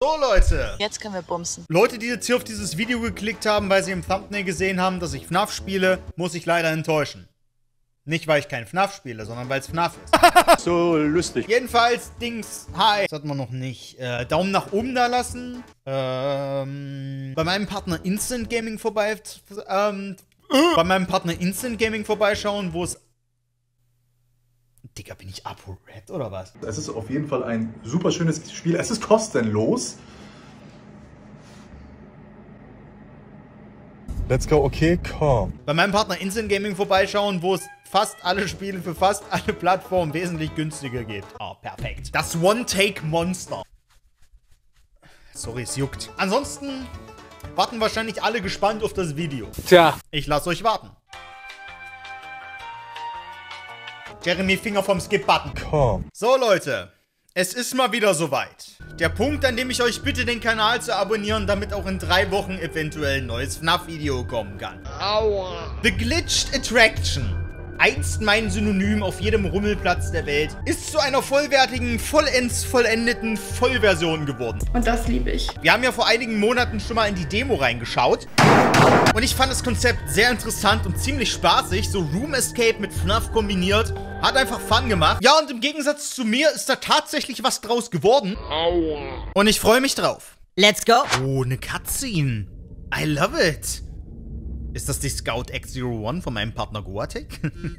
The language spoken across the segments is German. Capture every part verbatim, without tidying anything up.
So, Leute. Jetzt können wir bumsen. Leute, die jetzt hier auf dieses Video geklickt haben, weil sie im Thumbnail gesehen haben, dass ich F NAF spiele, muss ich leider enttäuschen. Nicht, weil ich kein F NAF spiele, sondern weil es F NAF ist. So lustig. Jedenfalls, Dings, hi. Das hatten wir noch nicht. Äh, Daumen nach oben da lassen. Ähm, bei meinem Partner Instant Gaming vorbei, ähm, äh, bei meinem Partner Instant Gaming vorbeischauen, wo es... Digga, bin ich ApoRed oder was? Es ist auf jeden Fall ein super schönes Spiel. Es ist kostenlos. Let's go, okay, komm. Bei meinem Partner Instant Gaming vorbeischauen, wo es fast alle Spiele für fast alle Plattformen wesentlich günstiger gibt. Oh, perfekt. Das One-Take-Monster. Sorry, es juckt. Ansonsten warten wahrscheinlich alle gespannt auf das Video. Tja. Ich lasse euch warten. Jeremy, Finger vom Skip-Button. Komm. So, Leute. Es ist mal wieder soweit. Der Punkt, an dem ich euch bitte, den Kanal zu abonnieren, damit auch in drei Wochen eventuell ein neues F NAF-Video kommen kann. Aua. The Glitched Attraction, einst mein Synonym auf jedem Rummelplatz der Welt, ist zu einer vollwertigen, vollends vollendeten Vollversion geworden. Und das liebe ich. Wir haben ja vor einigen Monaten schon mal in die Demo reingeschaut. Und ich fand das Konzept sehr interessant und ziemlich spaßig. So Room Escape mit F NAF kombiniert. Hat einfach Fun gemacht. Ja, und im Gegensatz zu mir ist da tatsächlich was draus geworden. Aua. Und ich freue mich drauf. Let's go. Oh, eine Cutscene. I love it. Ist das die Scout X null eins von meinem Partner Goatek?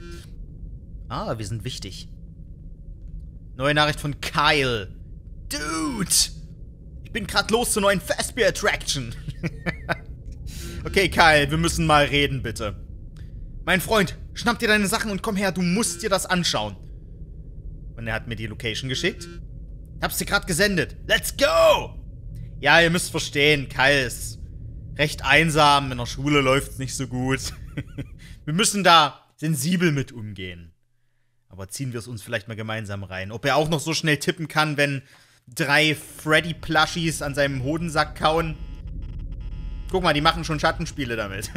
Ah, wir sind wichtig. Neue Nachricht von Kyle. Dude. Ich bin gerade los zur neuen Fazbear Attraction. Okay, Kyle, wir müssen mal reden, bitte. Mein Freund, schnapp dir deine Sachen und komm her, du musst dir das anschauen. Und er hat mir die Location geschickt. Hab's dir gerade gesendet. Let's go! Ja, ihr müsst verstehen, Kyle ist recht einsam, in der Schule läuft's nicht so gut. Wir müssen da sensibel mit umgehen. Aber ziehen wir es uns vielleicht mal gemeinsam rein. Ob er auch noch so schnell tippen kann, wenn drei Freddy-Plushies an seinem Hodensack kauen. Guck mal, die machen schon Schattenspiele damit.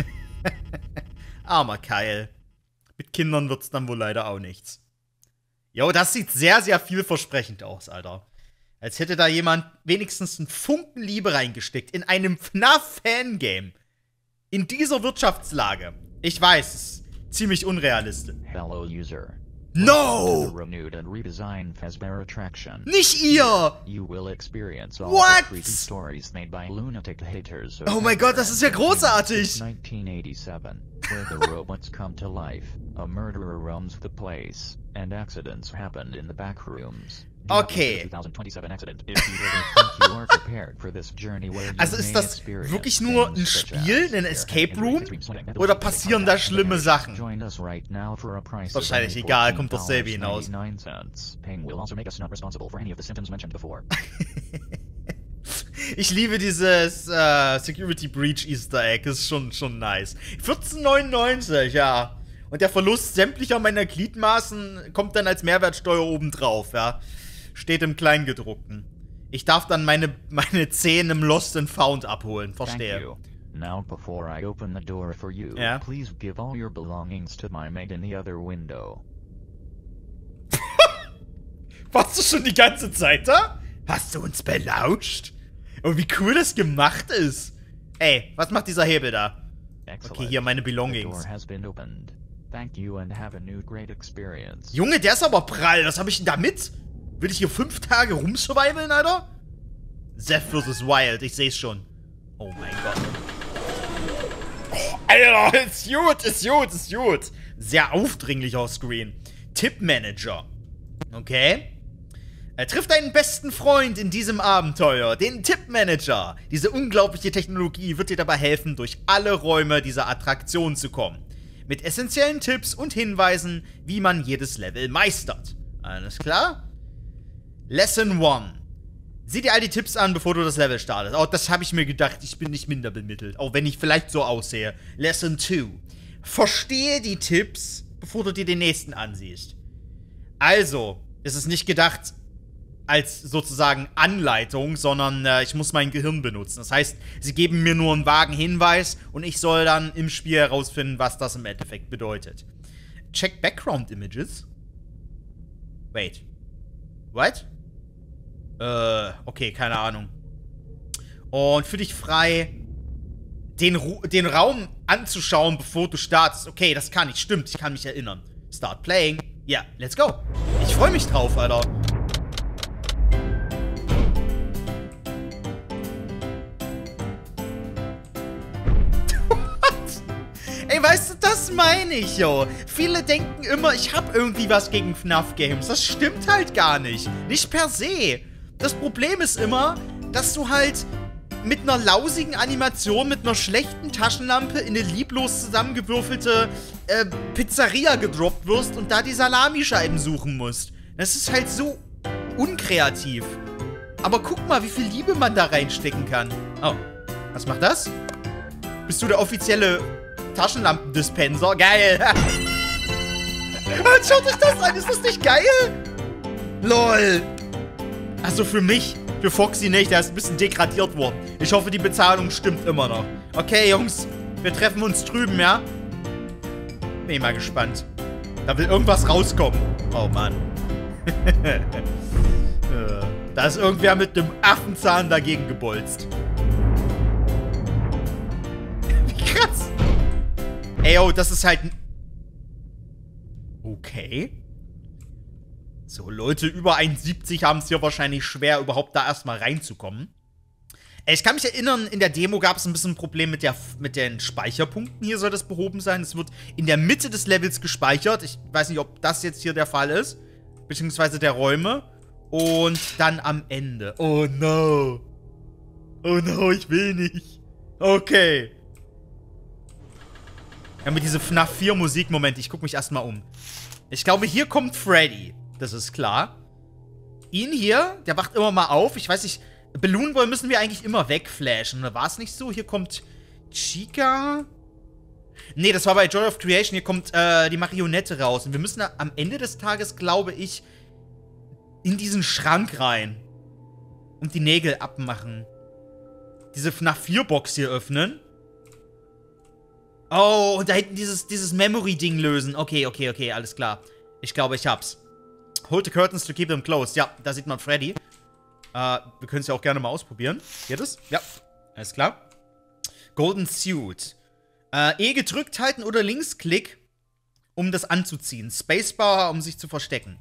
Armer Kyle. Mit Kindern wird's dann wohl leider auch nichts. Jo, das sieht sehr, sehr vielversprechend aus, Alter. Als hätte da jemand wenigstens einen Funken Liebe reingesteckt in einem F NAF-Fangame. In dieser Wirtschaftslage. Ich weiß, es ist ziemlich unrealistisch. Fellow user. No! Renewed and redesigned Fazbear Attraction. Nicht ihr! You will experience all What? the creepy stories made by lunatic haters. Oh mein Gott, das ist ja großartig! nineteen eighty-seven, where the robots come to life, a murderer roams the place, and accidents happened in the back rooms. Okay. Also ist das wirklich nur ein Spiel, ein Escape Room? Oder passieren da schlimme Sachen? Ist wahrscheinlich egal, kommt dasselbe hinaus. Ich liebe dieses äh, Security Breach Easter Egg, ist schon, schon nice. vierzehn neunundneunzig, ja. Und der Verlust sämtlicher meiner Gliedmaßen kommt dann als Mehrwertsteuer obendrauf, ja. Steht im Kleingedruckten. Ich darf dann meine, meine Zehen im Lost and Found abholen. Verstehe. Now before I open the door for you, ja? Please give all your belongings to my maid in the other window. Warst du schon die ganze Zeit da? Hast du uns belauscht? Oh, wie cool das gemacht ist. Ey, was macht dieser Hebel da? Okay, hier meine Belongings. Junge, der ist aber prall. Was habe ich denn da mit? Will ich hier fünf Tage rumsurvivalen, Alter? Zeph versus. Wild, ich seh's schon. Oh mein Gott. Oh, Alter, ist gut, ist gut, ist gut. Sehr aufdringlich auf Screen. Tippmanager. Okay. Er trifft einen besten Freund in diesem Abenteuer, den Tippmanager. Diese unglaubliche Technologie wird dir dabei helfen, durch alle Räume dieser Attraktion zu kommen. Mit essentiellen Tipps und Hinweisen, wie man jedes Level meistert. Alles klar? Lesson eins. Sieh dir all die Tipps an, bevor du das Level startest. Oh, das habe ich mir gedacht. Ich bin nicht minder bemittelt. Auch wenn ich vielleicht so aussehe. Lesson zwei. Verstehe die Tipps, bevor du dir den nächsten ansiehst. Also, ist es nicht gedacht als sozusagen Anleitung, sondern äh, ich muss mein Gehirn benutzen. Das heißt, sie geben mir nur einen vagen Hinweis und ich soll dann im Spiel herausfinden, was das im Endeffekt bedeutet. Check Background Images. Wait. What? Äh, okay, keine Ahnung. Und fühl dich frei, den, Ru den Raum anzuschauen, bevor du startest. Okay, das kann ich. Stimmt, ich kann mich erinnern. Start playing. Ja, let's go. Ich freue mich drauf, Alter. Ey, weißt du, das meine ich, yo. Viele denken immer, ich habe irgendwie was gegen F NAF-Games. Das stimmt halt gar nicht. Nicht per se. Das Problem ist immer, dass du halt mit einer lausigen Animation, mit einer schlechten Taschenlampe in eine lieblos zusammengewürfelte äh, Pizzeria gedroppt wirst und da die Salamischeiben suchen musst. Das ist halt so unkreativ. Aber guck mal, wie viel Liebe man da reinstecken kann. Oh, was macht das? Bist du der offizielle Taschenlampendispenser? Geil! Schaut euch das an, ist das nicht geil? LOL! Also für mich, für Foxy nicht, der ist ein bisschen degradiert worden. Ich hoffe, die Bezahlung stimmt immer noch. Okay, Jungs, wir treffen uns drüben, ja? Bin ich mal gespannt. Da will irgendwas rauskommen. Oh, Mann. Da ist irgendwer mit einem Affenzahn dagegen gebolzt. Wie krass. Ey, oh, das ist halt... Okay. So, Leute über eins siebzig haben es hier wahrscheinlich schwer, überhaupt da erstmal reinzukommen. Ich kann mich erinnern, in der Demo gab es ein bisschen ein Problem mit, der, mit den Speicherpunkten. Hier soll das behoben sein. Es wird in der Mitte des Levels gespeichert. Ich weiß nicht, ob das jetzt hier der Fall ist. Beziehungsweise der Räume. Und dann am Ende. Oh no. Oh no, ich will nicht. Okay. Ja, mit diese F NAF vier Musikmoment. Ich gucke mich erstmal um. Ich glaube, hier kommt Freddy. Das ist klar. Ihn hier, der wacht immer mal auf. Ich weiß nicht, Balloon Boy müssen wir eigentlich immer wegflashen. War es nicht so? Hier kommt Chica. Nee, das war bei Joy of Creation. Hier kommt äh, die Marionette raus. Und wir müssen am Ende des Tages, glaube ich, in diesen Schrank rein. Und die Nägel abmachen. Diese F NAF vier Box hier öffnen. Oh, und da hinten dieses, dieses Memory-Ding lösen. Okay, okay, okay, alles klar. Ich glaube, ich hab's. Hold the curtains to keep them closed. Ja, da sieht man Freddy. Äh, wir können es ja auch gerne mal ausprobieren. Geht es? Ja, alles klar. Golden Suit. Äh, E gedrückt halten oder Linksklick, um das anzuziehen. Spacebar, um sich zu verstecken.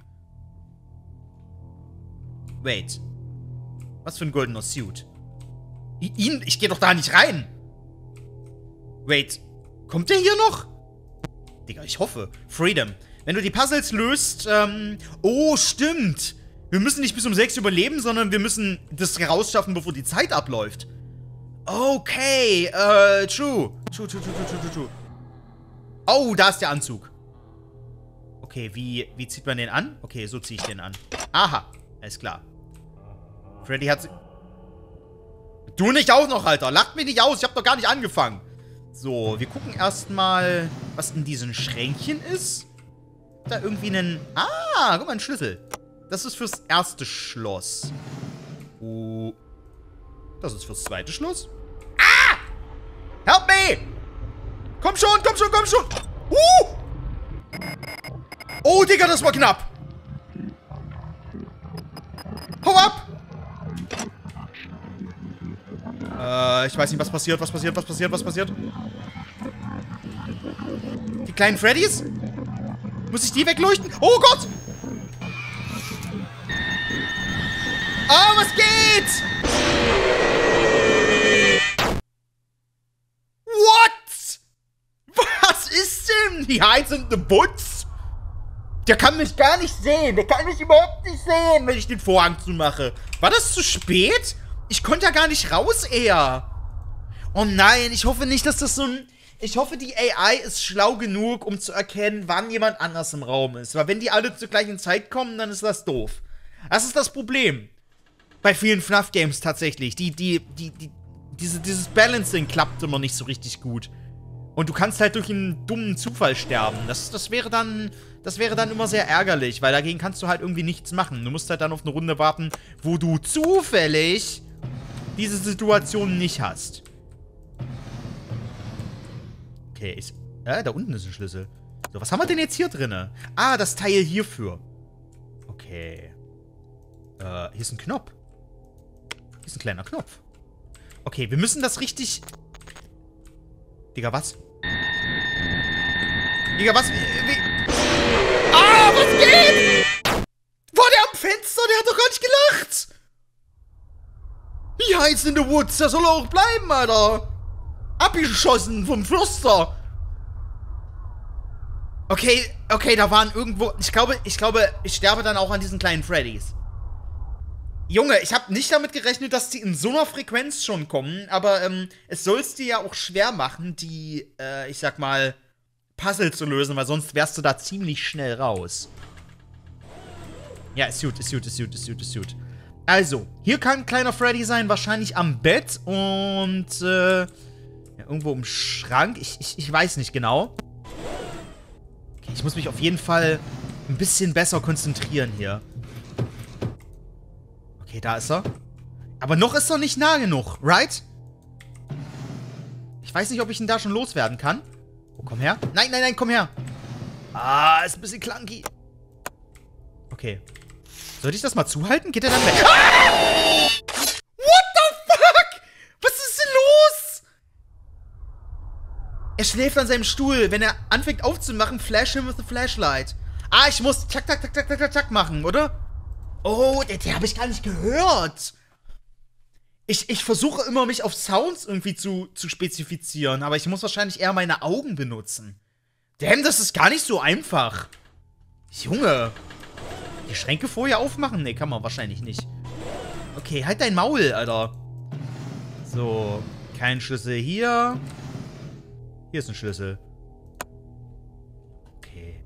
Wait. Was für ein goldener Suit? I ihn? Ich gehe doch da nicht rein. Wait. Kommt der hier noch? Digga, ich hoffe. Freedom. Wenn du die Puzzles löst, ähm... Oh, stimmt. Wir müssen nicht bis um sechs überleben, sondern wir müssen das rausschaffen, bevor die Zeit abläuft. Okay, äh, true. True, true, true, true, true, true. Oh, da ist der Anzug. Okay, wie, wie zieht man den an? Okay, so ziehe ich den an. Aha, alles klar. Freddy hat... Du nicht auch noch, Alter. Lacht mich nicht aus, ich hab doch gar nicht angefangen. So, wir gucken erstmal, was in diesen Schränkchen ist. Da irgendwie einen... Ah, guck mal, ein Schlüssel. Das ist fürs erste Schloss. Oh. Das ist fürs zweite Schloss. Ah! Help me! Komm schon, komm schon, komm schon! Uh! Oh, Digga, das war knapp! Hau ab! Äh, ich weiß nicht, was passiert, was passiert, was passiert, was passiert. Die kleinen Freddys? Muss ich die wegleuchten? Oh Gott! Oh, was geht? What? Was ist denn? Die Hides in the Woods? Der kann mich gar nicht sehen. Der kann mich überhaupt nicht sehen, wenn ich den Vorhang zumache. War das zu spät? Ich konnte ja gar nicht raus eher. Oh nein, ich hoffe nicht, dass das so ein... Ich hoffe, die A I ist schlau genug, um zu erkennen, wann jemand anders im Raum ist. Weil wenn die alle zur gleichen Zeit kommen, dann ist das doof. Das ist das Problem. Bei vielen F NAF-Games tatsächlich. Die, die, die, die, diese, dieses Balancing klappt immer nicht so richtig gut. Und du kannst halt durch einen dummen Zufall sterben. Das, das wäre dann, das wäre dann immer sehr ärgerlich, weil dagegen kannst du halt irgendwie nichts machen. Du musst halt dann auf eine Runde warten, wo du zufällig diese Situation nicht hast. Okay, ich... Äh, da unten ist ein Schlüssel. So, was haben wir denn jetzt hier drin? Ah, das Teil hierfür. Okay. Äh, hier ist ein Knopf. Hier ist ein kleiner Knopf. Okay, wir müssen das richtig... Digga, was? Digga, was? Wie, wie? Ah, was geht? War der am Fenster? Der hat doch gar nicht gelacht. Wie heiß in the woods? Der soll auch bleiben, Alter. Abgeschossen vom Förster. Okay, okay, da waren irgendwo... Ich glaube, ich glaube, ich sterbe dann auch an diesen kleinen Freddys. Junge, ich habe nicht damit gerechnet, dass die in so einer Frequenz schon kommen, aber ähm, es soll es dir ja auch schwer machen, die, äh, ich sag mal, Puzzle zu lösen, weil sonst wärst du da ziemlich schnell raus. Ja, ist gut, ist gut, ist gut, ist gut, ist gut. Also, hier kann ein kleiner Freddy sein, wahrscheinlich am Bett und, äh, ja, irgendwo im Schrank. Ich, ich, ich weiß nicht genau. Okay, ich muss mich auf jeden Fall ein bisschen besser konzentrieren hier. Okay, da ist er. Aber noch ist er nicht nah genug, right? Ich weiß nicht, ob ich ihn da schon loswerden kann. Oh, komm her. Nein, nein, nein, komm her. Ah, ist ein bisschen clunky. Okay. Sollte ich das mal zuhalten? Geht er dann weg? Ah! What the fuck? Was ist denn los? Er schläft an seinem Stuhl. Wenn er anfängt aufzumachen, flash him with a flashlight. Ah, ich muss zack, zack, zack, zack, zack, zack machen, oder? Oh, der, der habe ich gar nicht gehört. Ich, ich versuche immer, mich auf Sounds irgendwie zu, zu spezifizieren, aber ich muss wahrscheinlich eher meine Augen benutzen. Damn, das ist gar nicht so einfach. Junge. Die Schränke vorher aufmachen? Nee, kann man wahrscheinlich nicht. Okay, halt dein Maul, Alter. So, kein Schlüssel hier. Hier ist ein Schlüssel. Okay.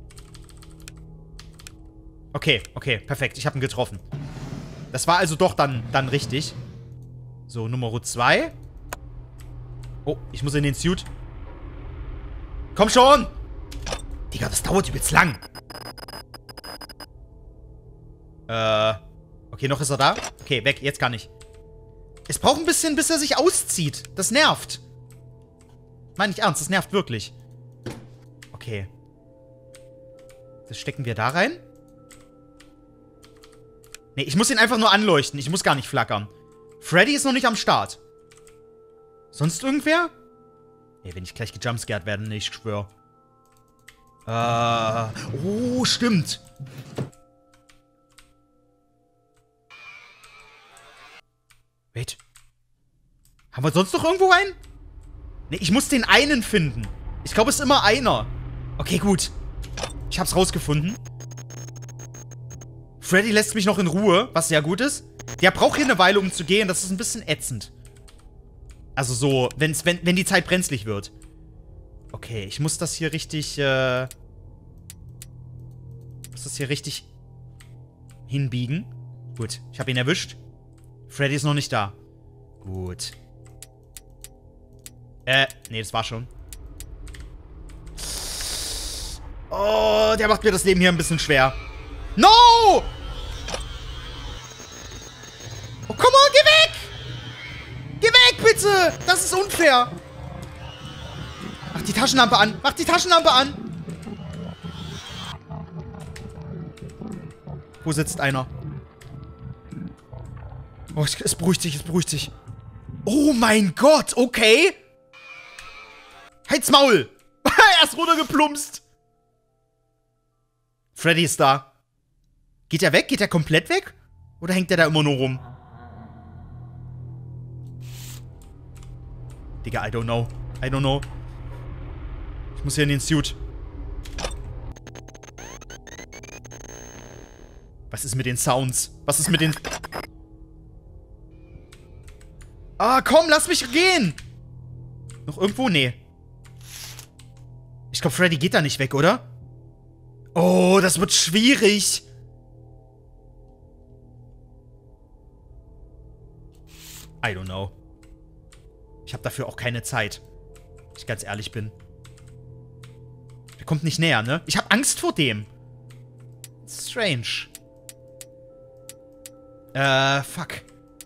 Okay, okay, perfekt. Ich habe ihn getroffen. Das war also doch dann, dann richtig. So, Nummer zwei. Oh, ich muss in den Suit. Komm schon! Digga, das dauert übelst lang. Äh, okay, noch ist er da. Okay, weg, jetzt kann ich. Es braucht ein bisschen, bis er sich auszieht. Das nervt. Meine ich ernst, das nervt wirklich. Okay. Das stecken wir da rein. Nee, ich muss ihn einfach nur anleuchten. Ich muss gar nicht flackern. Freddy ist noch nicht am Start. Sonst irgendwer? Nee, wenn ich gleich gejumpscared werde, nee, ich schwör. Äh, oh, stimmt. Wait. Haben wir sonst noch irgendwo einen? Nee, ich muss den einen finden. Ich glaube, es ist immer einer. Okay, gut. Ich hab's rausgefunden. Freddy lässt mich noch in Ruhe, was sehr gut ist. Der braucht hier eine Weile, um zu gehen. Das ist ein bisschen ätzend. Also so, wenn's, wenn, wenn die Zeit brenzlig wird. Okay, ich muss das hier richtig, äh... muss das hier richtig hinbiegen. Gut, ich habe ihn erwischt. Freddy ist noch nicht da. Gut. Äh, nee, das war schon. Oh, der macht mir das Leben hier ein bisschen schwer. No! Oh, komm on, geh weg! Geh weg, bitte! Das ist unfair. Mach die Taschenlampe an. Mach die Taschenlampe an. Wo sitzt einer? Oh, es, es beruhigt sich, es beruhigt sich. Oh mein Gott, okay. Halt's Maul. Er ist runtergeplumpst. Freddy ist da. Geht er weg? Geht er komplett weg? Oder hängt er da immer nur rum? Digga, I don't know. I don't know. Ich muss hier in den Suit. Was ist mit den Sounds? Was ist mit den... Ah, komm, lass mich gehen! Noch irgendwo? Nee. Ich glaube, Freddy geht da nicht weg, oder? Oh, das wird schwierig. I don't know. Ich habe dafür auch keine Zeit. Wenn ich ganz ehrlich bin. Der kommt nicht näher, ne? Ich habe Angst vor dem. Strange. Äh, fuck.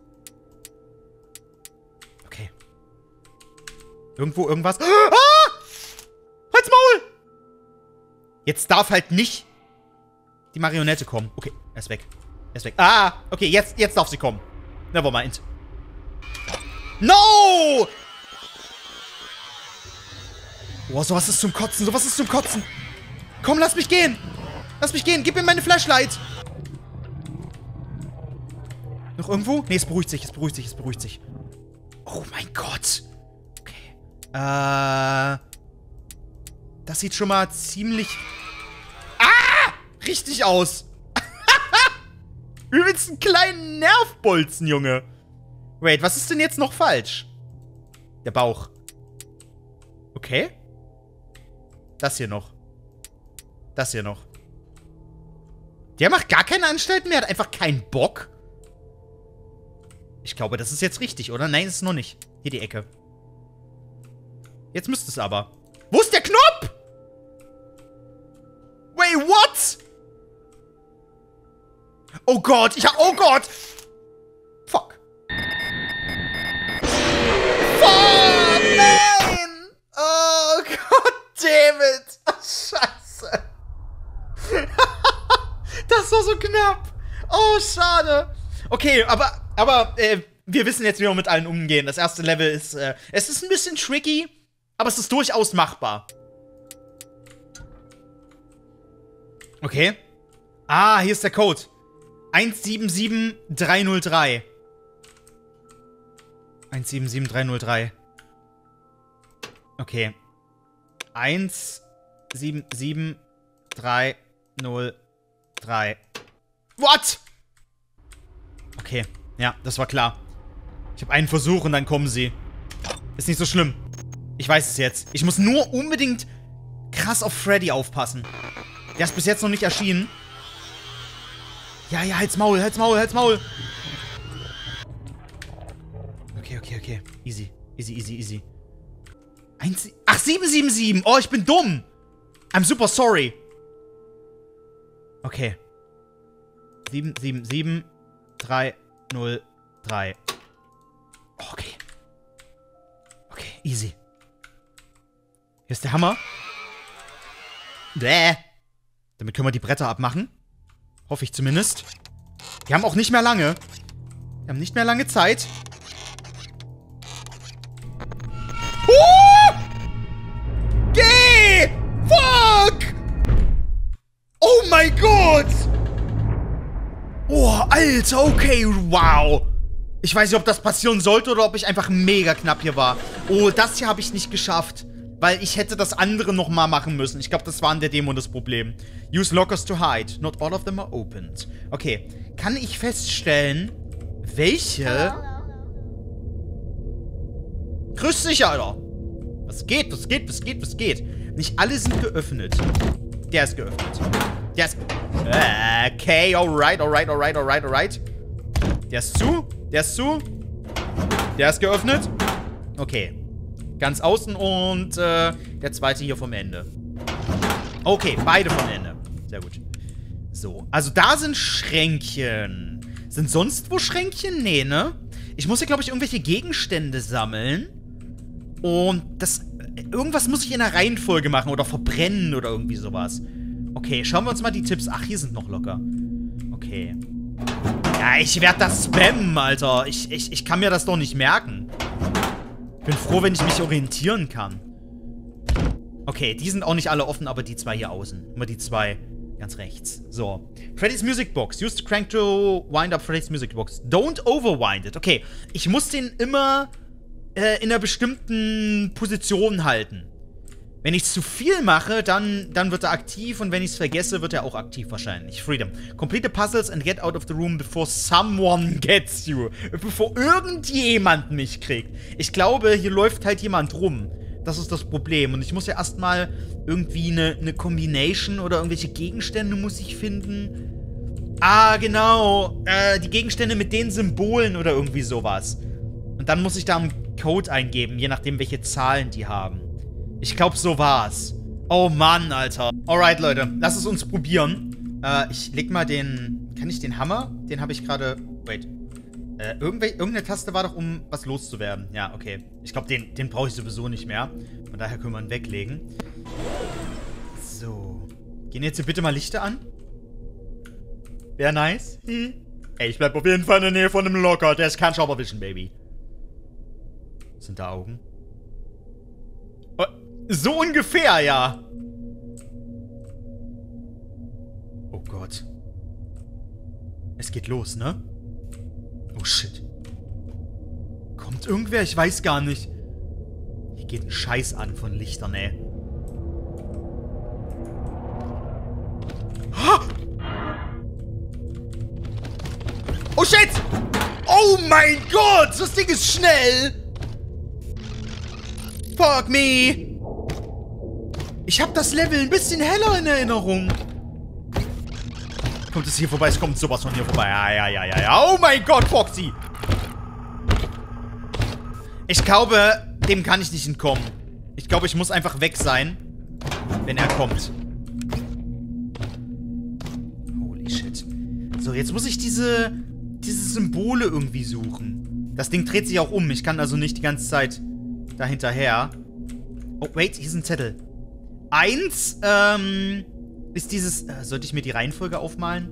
Okay. Irgendwo irgendwas. Ah! Halt's Maul! Jetzt darf halt nicht die Marionette kommen. Okay, er ist weg. Er ist weg. Ah, okay, jetzt, jetzt darf sie kommen. Nevermind. No! Boah, sowas ist zum Kotzen. Sowas ist zum Kotzen. Komm, lass mich gehen. Lass mich gehen. Gib mir meine Flashlight. Noch irgendwo? Nee, es beruhigt sich. Es beruhigt sich. Es beruhigt sich. Oh mein Gott. Okay. Äh... Das sieht schon mal ziemlich... Ah! Richtig aus. Übelst einen kleinen Nervbolzen, Junge. Wait, was ist denn jetzt noch falsch? Der Bauch. Okay. Das hier noch. Das hier noch. Der macht gar keine Anstalten mehr. Hat einfach keinen Bock. Ich glaube, das ist jetzt richtig, oder? Nein, ist es noch nicht. Hier die Ecke. Jetzt müsste es aber. Wo ist der Knopf? Wait, what? Oh Gott, ich hab... Oh Gott! Fuck. Fuck, nein! Oh Gott, damn it! Oh, Scheiße. Das war so knapp. Oh, schade. Okay, aber... Aber, äh, wir wissen jetzt, wie wir mit allen umgehen. Das erste Level ist, äh... Es ist ein bisschen tricky, aber es ist durchaus machbar. Okay. Ah, hier ist der Code. eins sieben sieben drei null drei. eins sieben sieben drei null drei. Okay. eins sieben sieben drei null drei. What? Okay. Ja, das war klar. Ich habe einen Versuch und dann kommen sie. Ist nicht so schlimm. Ich weiß es jetzt. Ich muss nur unbedingt krass auf Freddy aufpassen. Der ist bis jetzt noch nicht erschienen. Ja, ja, halt's Maul, halt's Maul, halt's Maul. Okay, okay, okay. Easy, easy, easy, easy. Eins, ach, sieben sieben sieben. Oh, ich bin dumm. I'm super sorry. Okay. sieben sieben sieben drei null drei. Okay. Okay, easy. Hier ist der Hammer. Bäh. Damit können wir die Bretter abmachen. Hoffe ich zumindest. Wir haben auch nicht mehr lange. Wir haben nicht mehr lange Zeit. Uh! Geh! Fuck! Oh mein Gott! Oh, Alter, okay, wow. Ich weiß nicht, ob das passieren sollte oder ob ich einfach mega knapp hier war. Oh, das hier habe ich nicht geschafft. Weil ich hätte das andere nochmal machen müssen. Ich glaube, das war in der Demo das Problem. Use lockers to hide. Not all of them are opened. Okay. Kann ich feststellen, welche... Grüß dich, Alter. Was geht, was geht, was geht, was geht? Nicht alle sind geöffnet. Der ist geöffnet. Der ist... Okay, alright, alright, alright, alright, alright. Der ist zu. Der ist zu. Der ist geöffnet. Okay. Ganz außen und äh, der zweite hier vom Ende. Okay, beide vom Ende. Sehr gut. So, also da sind Schränkchen. Sind sonst wo Schränkchen? Nee, ne? Ich muss hier, glaube ich, irgendwelche Gegenstände sammeln. Und das... Irgendwas muss ich in der Reihenfolge machen oder verbrennen oder irgendwie sowas. Okay, schauen wir uns mal die Tipps... Ach, hier sind noch locker. Okay. Ja, ich werde das spammen, Alter. Ich, ich, ich kann mir das doch nicht merken. Ich bin froh, wenn ich mich orientieren kann. Okay, die sind auch nicht alle offen, aber die zwei hier außen. Immer die zwei ganz rechts. So. Freddy's Music Box. Use the crank to wind up Freddy's Music Box. Don't overwind it. Okay, ich muss den immer äh, in einer bestimmten Position halten. Wenn ich zu viel mache, dann, dann wird er aktiv und wenn ich es vergesse, wird er auch aktiv wahrscheinlich. Freedom. Complete the puzzles and get out of the room before someone gets you. Bevor irgendjemand mich kriegt. Ich glaube, hier läuft halt jemand rum. Das ist das Problem. Und ich muss ja erstmal irgendwie eine, eine Combination oder irgendwelche Gegenstände muss ich finden. Ah, genau. Äh, die Gegenstände mit den Symbolen oder irgendwie sowas. Und dann muss ich da einen Code eingeben, je nachdem, welche Zahlen die haben. Ich glaube, so war's. Oh Mann, Alter. Alright, Leute. Lass es uns probieren. Äh, ich leg mal den... Kann ich den Hammer? Den habe ich gerade... Wait. Äh, irgendwelche, irgendeine Taste war doch, um was loszuwerden. Ja, okay. Ich glaube, den, den brauche ich sowieso nicht mehr. Von daher können wir ihn weglegen. So. Gehen jetzt hier bitte mal Lichter an? Wäre nice. Hm. Ey, ich bleib auf jeden Fall in der Nähe von einem Locker. Der ist kein Schauberwischen, Baby. Sind da Augen? Oh, so ungefähr, ja. Oh Gott. Es geht los, ne? Oh shit. Kommt irgendwer? Ich weiß gar nicht. Hier geht ein Scheiß an von Lichtern, ey. Oh shit! Oh mein Gott! Das Ding ist schnell! Fuck me! Ich hab das Level ein bisschen heller in Erinnerung. Kommt es hier vorbei? Es kommt sowas von hier vorbei. Ja, ja, ja, ja, ja. Oh mein Gott, Foxy! Ich glaube, dem kann ich nicht entkommen. Ich glaube, ich muss einfach weg sein, wenn er kommt. Holy shit. So, jetzt muss ich diese, diese Symbole irgendwie suchen. Das Ding dreht sich auch um. Ich kann also nicht die ganze Zeit dahinterher. Oh, wait, hier ist ein Zettel. Eins, ähm, ist dieses... Äh, sollte ich mir die Reihenfolge aufmalen?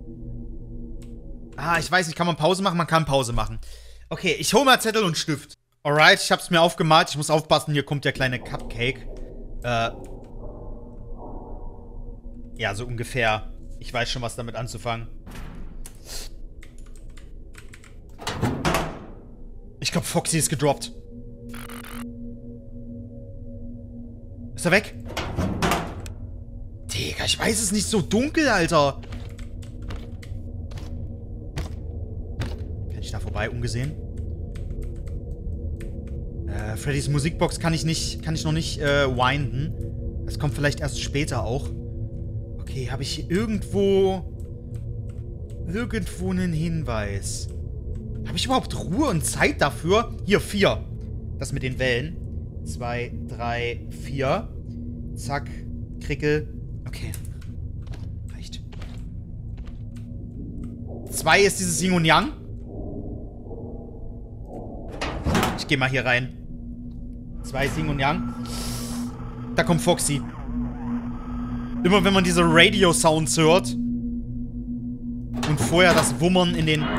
Ah, ich weiß nicht, kann man Pause machen? Man kann Pause machen. Okay, ich hole mal Zettel und Stift. Alright, ich hab's mir aufgemalt. Ich muss aufpassen, hier kommt der kleine Cupcake. Äh. Ja, so ungefähr. Ich weiß schon, was damit anzufangen. Ich glaube, Foxy ist gedroppt. Ist er weg? Digga, ich weiß es nicht. So dunkel, Alter. Kann ich da vorbei, ungesehen? Äh, Freddys Musikbox kann ich nicht, kann ich noch nicht äh, winden. Das kommt vielleicht erst später auch. Okay, habe ich hier irgendwo... Irgendwo einen Hinweis? Habe ich überhaupt Ruhe und Zeit dafür? Hier, vier. Das mit den Wellen. Zwei, drei, vier. Zack. Krickel. Okay. Reicht. Zwei ist dieses Yin und Yang. Ich gehe mal hier rein. Zwei ist Yin und Yang. Da kommt Foxy. Immer wenn man diese Radio-Sounds hört und vorher das Wummern in den...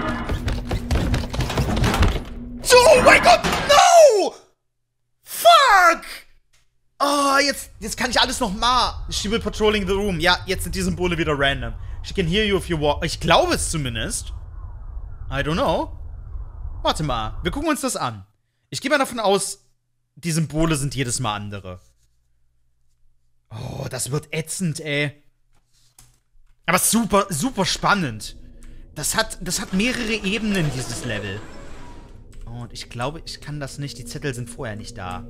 Oh mein Gott! No! Fuck! Oh, jetzt, jetzt kann ich alles noch mal. She will patrolling the room. Ja, jetzt sind die Symbole wieder random. She can hear you if you walk. Ich glaube es zumindest. I don't know. Warte mal. Wir gucken uns das an. Ich gehe mal davon aus, die Symbole sind jedes Mal andere. Oh, das wird ätzend, ey. Aber super, super spannend. Das hat, das hat mehrere Ebenen, dieses Level. Und ich glaube, ich kann das nicht. Die Zettel sind vorher nicht da.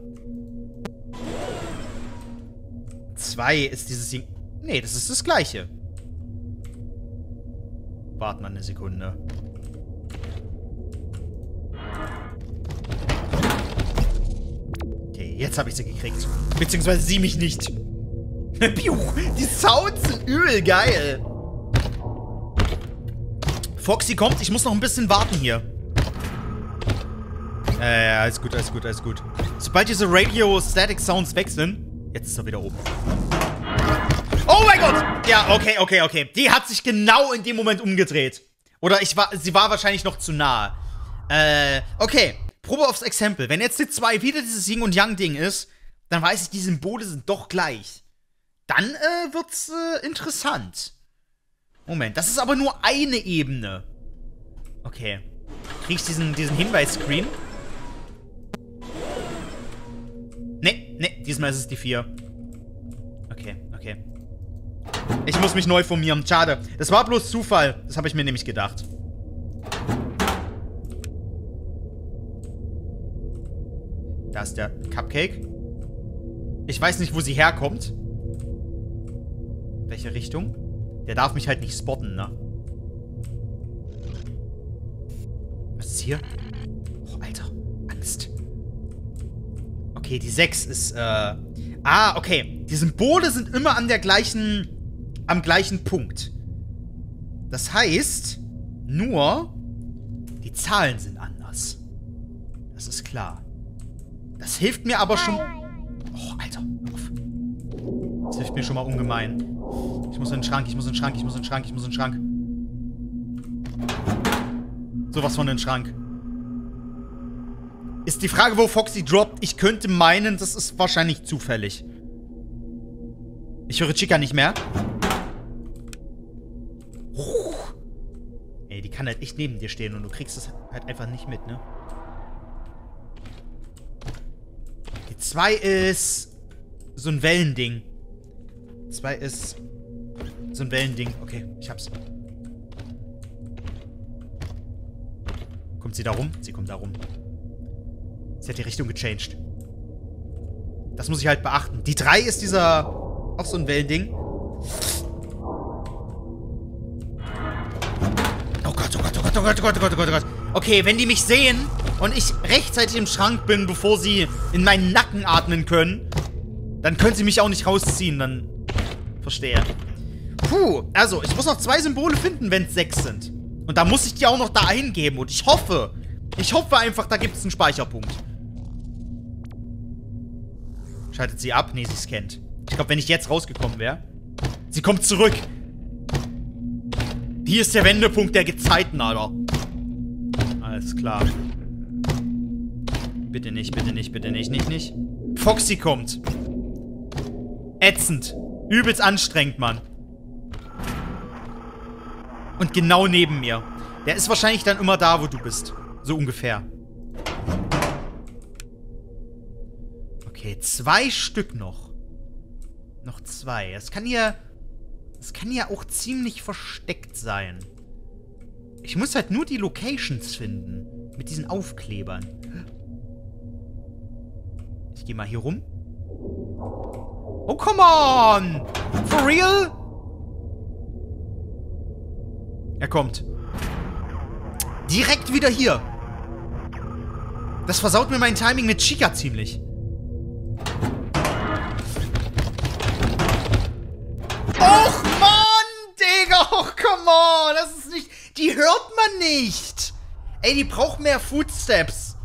Zwei ist dieses Ding. Nee, das ist das gleiche. Warte mal eine Sekunde. Okay, jetzt habe ich sie gekriegt. Beziehungsweise sie mich nicht. Die Sounds sind übel geil. Foxy kommt. Ich muss noch ein bisschen warten hier. Äh, ja, alles gut, alles gut, alles gut. Sobald diese Radio-Static-Sounds weg sind... Jetzt ist er wieder oben. Oh mein Gott! Ja, okay, okay, okay. Die hat sich genau in dem Moment umgedreht. Oder ich war, sie war wahrscheinlich noch zu nah. Äh, okay. Probe aufs Exempel. Wenn jetzt die zwei wieder dieses Yin- und Yang-Ding ist, dann weiß ich, die Symbole sind doch gleich. Dann äh, wird's äh, interessant. Moment, das ist aber nur eine Ebene. Okay. Krieg ich diesen, diesen Hinweis-Screen? Nee, nee, diesmal ist es die vier. Okay, okay. Ich muss mich neu formieren. Schade. Das war bloß Zufall. Das habe ich mir nämlich gedacht. Da ist der Cupcake. Ich weiß nicht, wo sie herkommt. Welche Richtung? Der darf mich halt nicht spotten, ne? Was ist hier? Oh, Alter. Angst. Okay, die sechs ist, äh... Ah, okay. Die Symbole sind immer an der gleichen... am gleichen Punkt. Das heißt, nur... die Zahlen sind anders. Das ist klar. Das hilft mir aber schon... Oh, Alter. Das hilft mir schon mal ungemein. Ich muss in den Schrank, ich muss in den Schrank, ich muss in den Schrank, ich muss in den Schrank. Sowas von in den Schrank. Ist die Frage, wo Foxy droppt. Ich könnte meinen, das ist wahrscheinlich zufällig. Ich höre Chica nicht mehr. Oh. Ey, die kann halt echt neben dir stehen und du kriegst es halt einfach nicht mit, ne? Die zwei ist so ein Wellending. zwei ist so ein Wellending. Okay, ich hab's. Kommt sie da rum? Sie kommt da rum. Sie hat die Richtung gechanged. Das muss ich halt beachten. Die drei ist dieser... auch so ein Wellending. Oh Gott, oh Gott, oh Gott, oh Gott, oh Gott, oh Gott, oh Gott, oh Gott. Okay, wenn die mich sehen und ich rechtzeitig im Schrank bin, bevor sie in meinen Nacken atmen können, dann können sie mich auch nicht rausziehen, dann... Verstehe. Puh, also, ich muss noch zwei Symbole finden, wenn es sechs sind. Und da muss ich die auch noch da eingeben. Und ich hoffe, ich hoffe einfach, da gibt es einen Speicherpunkt. Schaltet sie ab? Nee, sie scannt. Ich glaube, wenn ich jetzt rausgekommen wäre. Sie kommt zurück. Hier ist der Wendepunkt der Gezeiten, Alter. Alles klar. Bitte nicht, bitte nicht, bitte nicht, nicht, nicht. Foxy kommt. Ätzend. Übelst anstrengend, Mann. Und genau neben mir. Der ist wahrscheinlich dann immer da, wo du bist. So ungefähr. Okay, zwei Stück noch. Noch zwei. Das kann ja... Das kann ja auch ziemlich versteckt sein. Ich muss halt nur die Locations finden. Mit diesen Aufklebern. Ich gehe mal hier rum. Oh, come on! For real? Er kommt. Direkt wieder hier. Das versaut mir mein Timing mit Chica ziemlich. Och, Mann, Digga. Och, come on. Das ist nicht... Die hört man nicht. Ey, die braucht mehr Footsteps.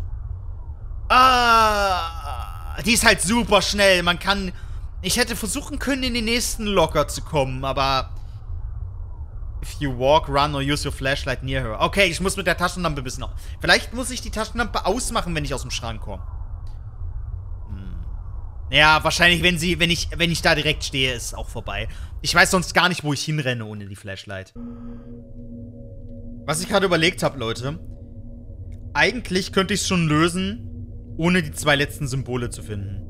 Ah, die ist halt super schnell. Man kann... Ich hätte versuchen können, in den nächsten Locker zu kommen, aber... If you walk, run or use your flashlight near her. Okay, ich muss mit der Taschenlampe ein bisschen... Vielleicht muss ich die Taschenlampe ausmachen, wenn ich aus dem Schrank komme. Hm. Ja, wahrscheinlich, wenn sie, wenn ich, wenn ich da direkt stehe, ist es auch vorbei. Ich weiß sonst gar nicht, wo ich hinrenne ohne die Flashlight. Was ich gerade überlegt habe, Leute. Eigentlich könnte ich es schon lösen, ohne die zwei letzten Symbole zu finden.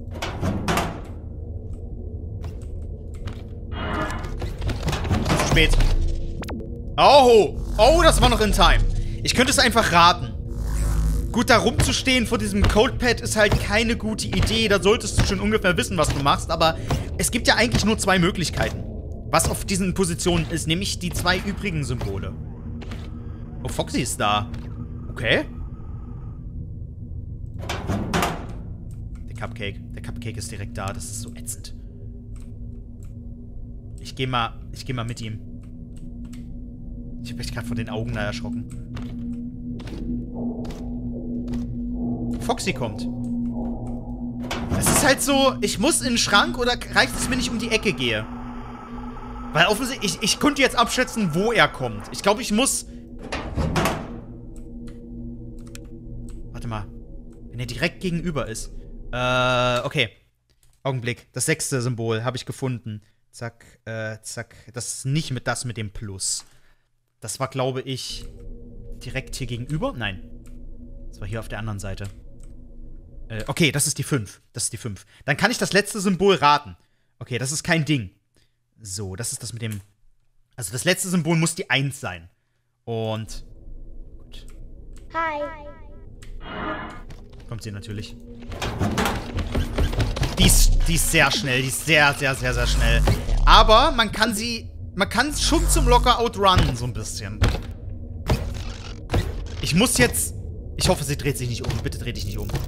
Zu spät. Oh, oh, das war noch in Time. Ich könnte es einfach raten. Gut, da rumzustehen vor diesem Codepad ist halt keine gute Idee. Da solltest du schon ungefähr wissen, was du machst. Aber es gibt ja eigentlich nur zwei Möglichkeiten, was auf diesen Positionen ist. Nämlich die zwei übrigen Symbole. Oh, Foxy ist da. Okay. Der Cupcake. Der Cupcake ist direkt da. Das ist so ätzend. Ich gehe mal, ich gehe mal mit ihm. Ich habe mich gerade vor den Augen da erschrocken. Foxy kommt. Es ist halt so, ich muss in den Schrank oder reicht es, wenn ich um die Ecke gehe? Weil offensichtlich, ich, ich könnte jetzt abschätzen, wo er kommt. Ich glaube, ich muss... Warte mal. Wenn er direkt gegenüber ist. Äh, okay. Augenblick. Das sechste Symbol habe ich gefunden. Zack, äh, zack. Das ist nicht mit das mit dem Plus. Das war, glaube ich, direkt hier gegenüber. Nein. Das war hier auf der anderen Seite. Äh, okay, das ist die fünf. Das ist die fünf. Dann kann ich das letzte Symbol raten. Okay, das ist kein Ding. So, das ist das mit dem... Also das letzte Symbol muss die eins sein. Und... Gut. Hi. Kommt sie natürlich. Die ist, die ist sehr schnell. Die ist sehr, sehr, sehr, sehr schnell. Aber man kann sie... Man kann es schon zum Locker outrunnen, so ein bisschen. Ich muss jetzt... Ich hoffe, sie dreht sich nicht um. Bitte dreh dich nicht um.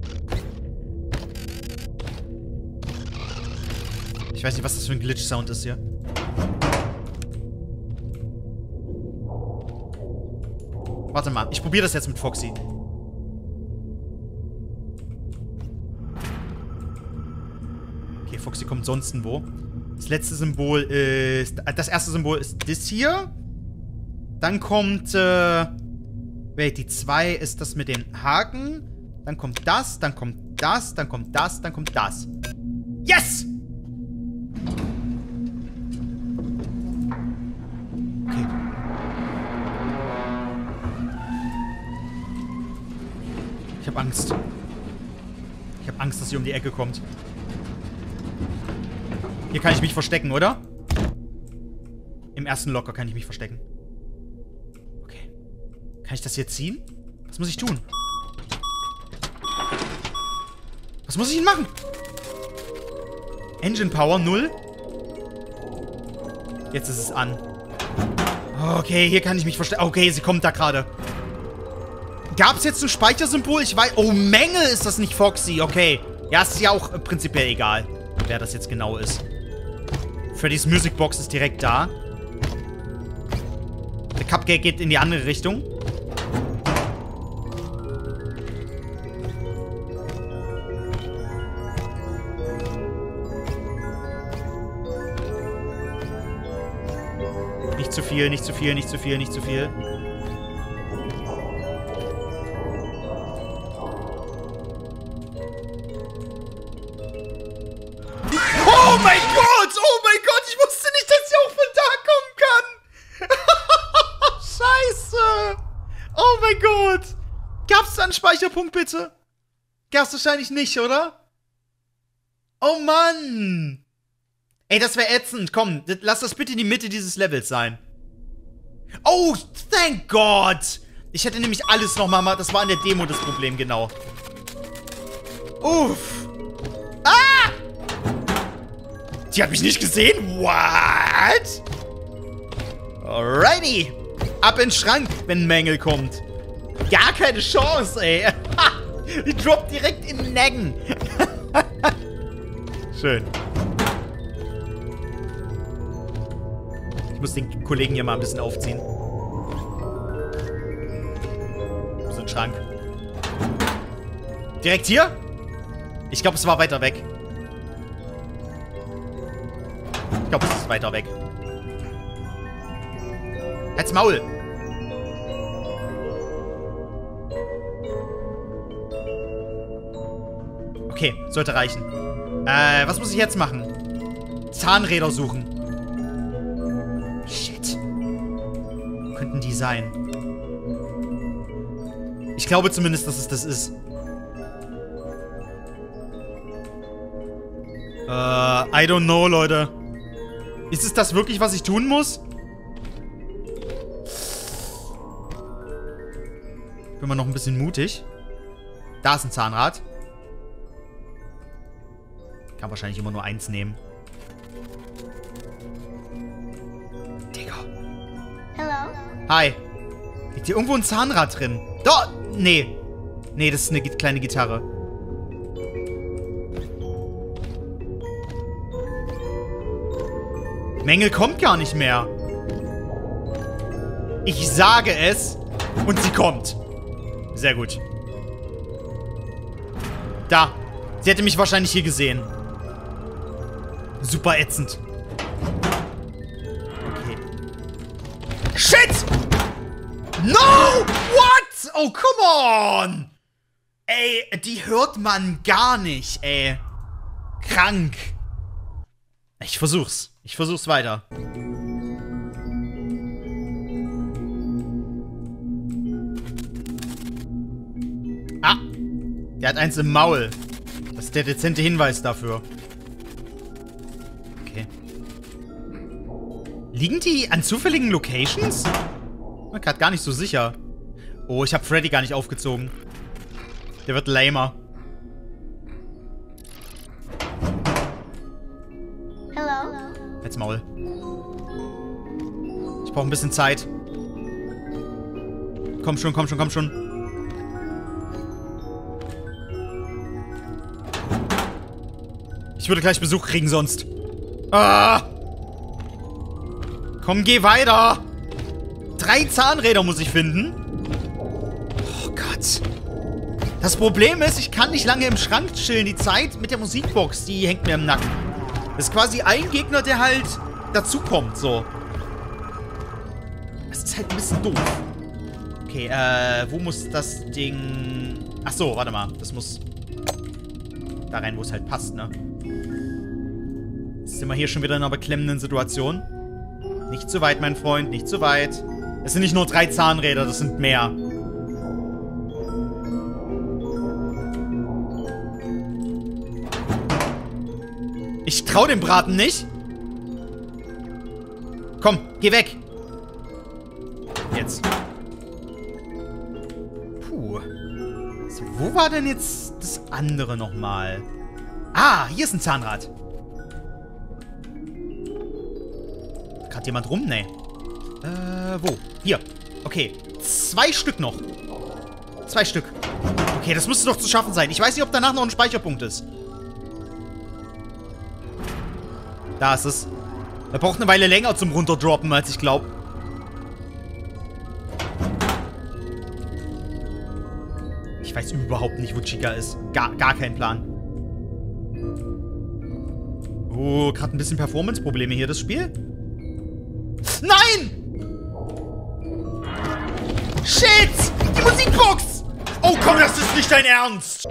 Ich weiß nicht, was das für ein Glitch-Sound ist hier. Warte mal, ich probiere das jetzt mit Foxy. Okay, Foxy kommt sonst wo. Das letzte Symbol ist... Das erste Symbol ist das hier. Dann kommt... Äh, wait, die zwei ist das mit den Haken. Dann kommt das, dann kommt das, dann kommt das, dann kommt das. Yes! Okay. Ich habe Angst. Ich habe Angst, dass sie um die Ecke kommt. Hier kann ich mich verstecken, oder? Im ersten Locker kann ich mich verstecken. Okay. Kann ich das hier ziehen? Was muss ich tun? Was muss ich denn machen? Engine Power null. Jetzt ist es an. Okay, hier kann ich mich verstecken. Okay, sie kommt da gerade. Gab es jetzt ein Speichersymbol? Ich weiß... Oh, Menge ist das nicht Foxy. Okay. Ja, es ist ja auch prinzipiell egal, wer das jetzt genau ist. Freddy's Music Box ist direkt da. Der Cupcake geht in die andere Richtung. Nicht zu viel, nicht zu viel, nicht zu viel, nicht zu viel. Oh mein Gott! Oh mein Gott! Ich wusste nicht, dass sie auch von da kommen kann! Scheiße! Oh mein Gott! Gab's da einen Speicherpunkt, bitte? Gab's wahrscheinlich nicht, oder? Oh Mann! Ey, das wäre ätzend. Komm, lass das bitte in die Mitte dieses Levels sein. Oh, thank God! Ich hätte nämlich alles nochmal mal... Das war in der Demo das Problem, genau. Uff! Ah! Die hat mich nicht gesehen? What? Alrighty. Ab in den Schrank, wenn Mängel kommt. Gar keine Chance, ey. Die droppt direkt in den Nacken. Schön. Ich muss den Kollegen hier mal ein bisschen aufziehen. Wo ist ein Schrank? Direkt hier? Ich glaube, es war weiter weg. Ich glaube, es ist weiter weg. Halt's Maul! Okay, sollte reichen. Äh, was muss ich jetzt machen? Zahnräder suchen. Shit. Wo könnten die sein? Ich glaube zumindest, dass es das ist. Äh, I don't know, Leute. Ist es das wirklich, was ich tun muss? Bin mal noch ein bisschen mutig. Da ist ein Zahnrad. Kann wahrscheinlich immer nur eins nehmen. Digga. Hello? Hi. Liegt hier irgendwo ein Zahnrad drin? Da! Nee. Nee, das ist eine kleine Gitarre. Mängel kommt gar nicht mehr. Ich sage es und sie kommt. Sehr gut. Da. Sie hätte mich wahrscheinlich hier gesehen. Super ätzend. Okay. Shit! No! What? Oh, come on! Ey, die hört man gar nicht, ey. Krank. Ich versuch's. Ich versuch's weiter. Ah! Der hat eins im Maul. Das ist der dezente Hinweis dafür. Okay. Liegen die an zufälligen Locations? Ich bin gerade gar nicht so sicher. Oh, ich habe Freddy gar nicht aufgezogen. Der wird lamer. Hello? Jetzt Maul. Ich brauche ein bisschen Zeit. Komm schon, komm schon, komm schon. Ich würde gleich Besuch kriegen sonst. Ah! Komm, geh weiter. Drei Zahnräder muss ich finden. Oh Gott. Das Problem ist, ich kann nicht lange im Schrank chillen. Die Zeit mit der Musikbox, die hängt mir im Nacken. Das ist quasi ein Gegner, der halt dazukommt, so. Das ist halt ein bisschen doof. Okay, äh, wo muss das Ding... Ach so, warte mal. Das muss da rein, wo es halt passt, ne? Jetzt sind wir hier schon wieder in einer beklemmenden Situation. Nicht zu weit, mein Freund. Nicht zu weit. Es sind nicht nur drei Zahnräder, das sind mehr. Ich trau dem Braten nicht. Komm, geh weg. Jetzt. Puh. So, wo war denn jetzt das andere nochmal? Ah, hier ist ein Zahnrad. Gerade jemand rum? Nee. Äh, wo? Hier. Okay. Zwei Stück noch. Zwei Stück. Okay, das müsste doch zu schaffen sein. Ich weiß nicht, ob danach noch ein Speicherpunkt ist. Da ist es. Er braucht eine Weile länger zum Runterdroppen, als ich glaube. Ich weiß überhaupt nicht, wo Chica ist. Gar, gar kein Plan. Oh, gerade ein bisschen Performance-Probleme hier, das Spiel. Nein! Shit! Die Musikbox! Oh komm, das ist nicht dein Ernst!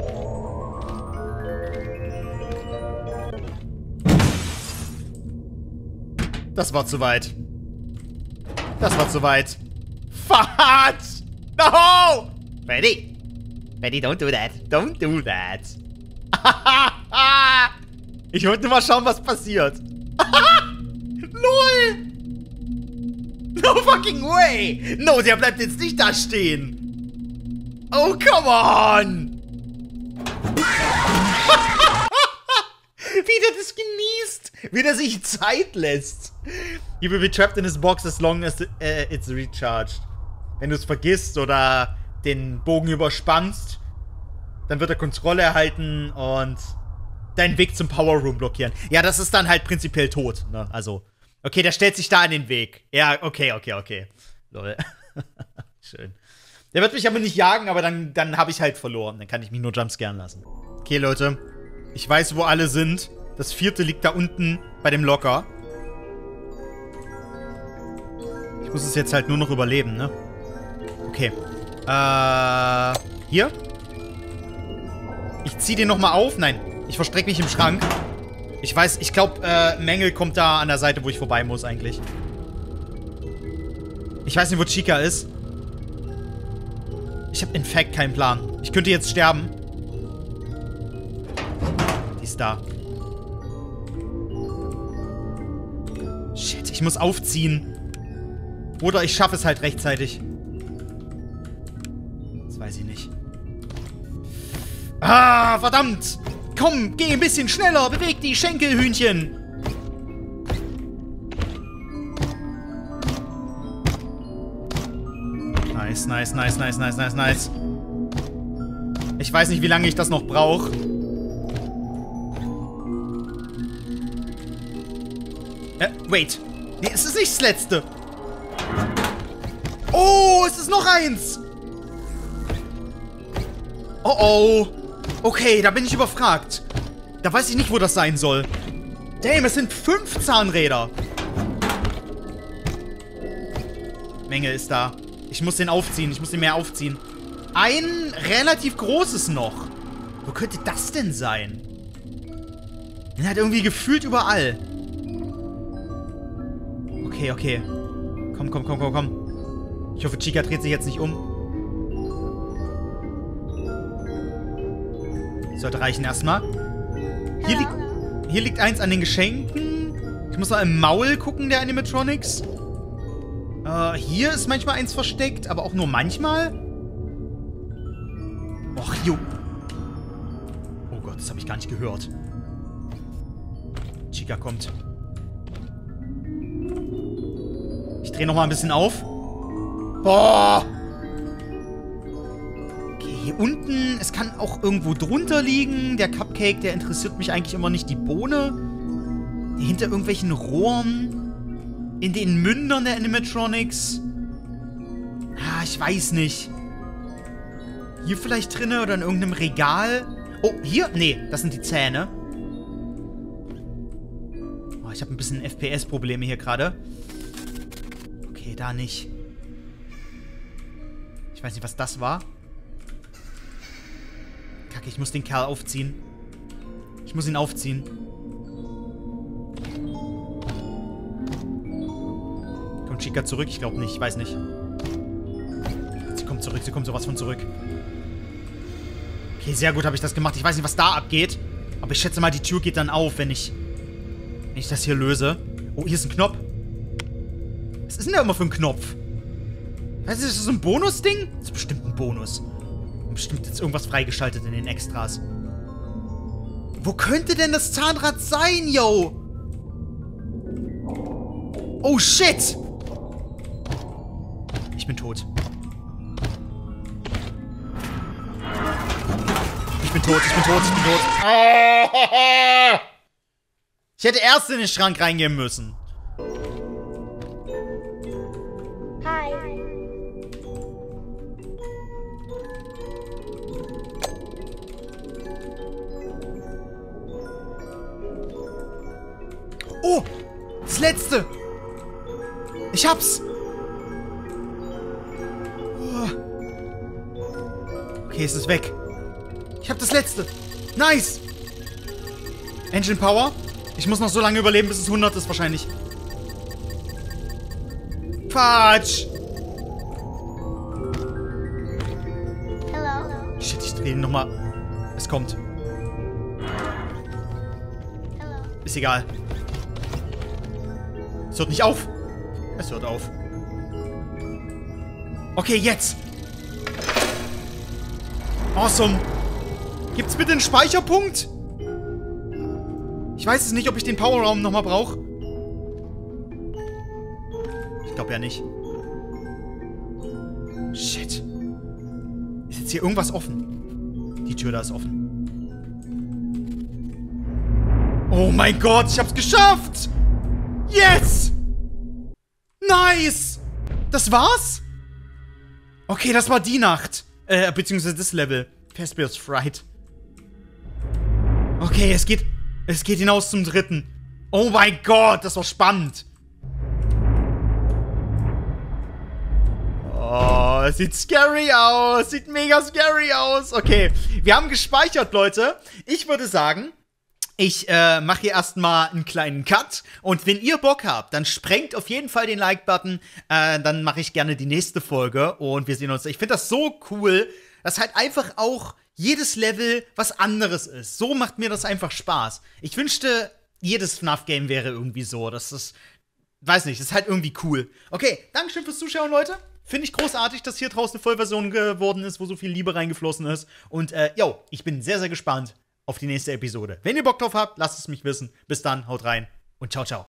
Das war zu weit. Das war zu weit. Fahrt! No! Freddy! Freddy, don't do that. Don't do that. Ich wollte nur mal schauen, was passiert. LOL! No fucking way! No, der bleibt jetzt nicht da stehen. Oh, come on! Wie der das genießt! Wie der sich Zeit lässt! You will be trapped in his box as long as uh, it's recharged. Wenn du es vergisst oder den Bogen überspannst, dann wird er Kontrolle erhalten und deinen Weg zum Power Room blockieren. Ja, das ist dann halt prinzipiell tot, ne? Also, okay, der stellt sich da in den Weg. Ja, okay, okay, okay. Lol. Schön. Der wird mich aber nicht jagen, aber dann, dann habe ich halt verloren. Dann kann ich mich nur jumpscaren lassen. Okay, Leute. Ich weiß, wo alle sind. Das vierte liegt da unten bei dem Locker. Ich muss es jetzt halt nur noch überleben, ne? Okay. Äh, hier? Ich zieh den nochmal auf. Nein, ich verstecke mich im Schrank. Ich weiß, ich glaube, äh, Mängel kommt da an der Seite, wo ich vorbei muss eigentlich. Ich weiß nicht, wo Chica ist. Ich habe in fact keinen Plan. Ich könnte jetzt sterben. Die ist da. Shit, ich muss aufziehen. Oder ich schaffe es halt rechtzeitig. Das weiß ich nicht. Ah, verdammt! Komm, geh ein bisschen schneller! Beweg die Schenkelhühnchen! Nice, nice, nice, nice, nice, nice, nice. Ich weiß nicht, wie lange ich das noch brauche. Äh, wait. Nee, es ist nicht das letzte. Oh, es ist noch eins. Oh, oh. Okay, da bin ich überfragt. Da weiß ich nicht, wo das sein soll. Damn, es sind fünf Zahnräder. Menge ist da. Ich muss den aufziehen. Ich muss den mehr aufziehen. Ein relativ großes noch. Wo könnte das denn sein? Den hat irgendwie gefühlt überall. Okay, okay. Komm, komm, komm, komm, komm. Ich hoffe, Chica dreht sich jetzt nicht um. Sollte reichen erstmal. Hier, li hier liegt eins an den Geschenken. Ich muss mal im Maul gucken, der Animatronics. Äh, hier ist manchmal eins versteckt, aber auch nur manchmal. Och, jo. Oh Gott, das habe ich gar nicht gehört. Chica kommt. Ich drehe noch mal ein bisschen auf. Boah! Okay, hier unten, es kann auch irgendwo drunter liegen. Der Cupcake, der interessiert mich eigentlich immer nicht. Die Bohne. Die hinter irgendwelchen Rohren. In den Mündern der Animatronics. Ah, ich weiß nicht. Hier vielleicht drinne oder in irgendeinem Regal. Oh, hier? Nee, das sind die Zähne. Oh, ich habe ein bisschen F P S-Probleme hier gerade. Okay, da nicht. Ich weiß nicht, was das war. Kacke, ich muss den Kerl aufziehen. Ich muss ihn aufziehen. Kommt Chica zurück? Ich glaube nicht. Ich weiß nicht. Sie kommt zurück. Sie kommt sowas von zurück. Okay, sehr gut habe ich das gemacht. Ich weiß nicht, was da abgeht. Aber ich schätze mal, die Tür geht dann auf, wenn ich... Wenn ich das hier löse. Oh, hier ist ein Knopf. Was ist denn da immer für ein Knopf? Weißt du, ist das so ein Bonus-Ding? Das ist bestimmt ein Bonus. Bestimmt jetzt irgendwas freigeschaltet in den Extras. Wo könnte denn das Zahnrad sein, yo? Oh, shit! Ich bin tot. Ich bin tot, ich bin tot, ich bin tot. Ich hätte erst in den Schrank reingehen müssen. Hi. Oh! Das letzte! Ich hab's! Oh. Okay, es ist weg. Ich hab das letzte. Nice! Engine Power. Ich muss noch so lange überleben, bis es hundert ist wahrscheinlich. Quatsch! Hello. Shit, ich drehe ihn nochmal. Es kommt. Hello. Ist egal. Es hört nicht auf. Es hört auf. Okay, jetzt. Awesome. Gibt's bitte einen Speicherpunkt? Ich weiß es nicht, ob ich den Powerraum nochmal brauche. Ich glaube ja nicht. Shit. Ist jetzt hier irgendwas offen? Die Tür da ist offen. Oh mein Gott, ich hab's geschafft! Yes! Nice! Das war's? Okay, das war die Nacht. Äh, beziehungsweise das Level. Thespios Fright. Okay, es geht... Es geht hinaus zum dritten. Oh mein Gott, das war spannend. Oh, es sieht scary aus. Sieht mega scary aus. Okay, wir haben gespeichert, Leute. Ich würde sagen... Ich äh, mache hier erstmal einen kleinen Cut. Und wenn ihr Bock habt, dann sprengt auf jeden Fall den Like-Button. Äh, dann mache ich gerne die nächste Folge. Und wir sehen uns. Ich finde das so cool, dass halt einfach auch jedes Level was anderes ist. So macht mir das einfach Spaß. Ich wünschte, jedes F NAF-Game wäre irgendwie so. Das ist, weiß nicht, das ist halt irgendwie cool. Okay, Dankeschön fürs Zuschauen, Leute. Finde ich großartig, dass hier draußen eine Vollversion geworden ist, wo so viel Liebe reingeflossen ist. Und, äh, yo, ich bin sehr, sehr gespannt auf die nächste Episode. Wenn ihr Bock drauf habt, lasst es mich wissen. Bis dann, haut rein und ciao, ciao.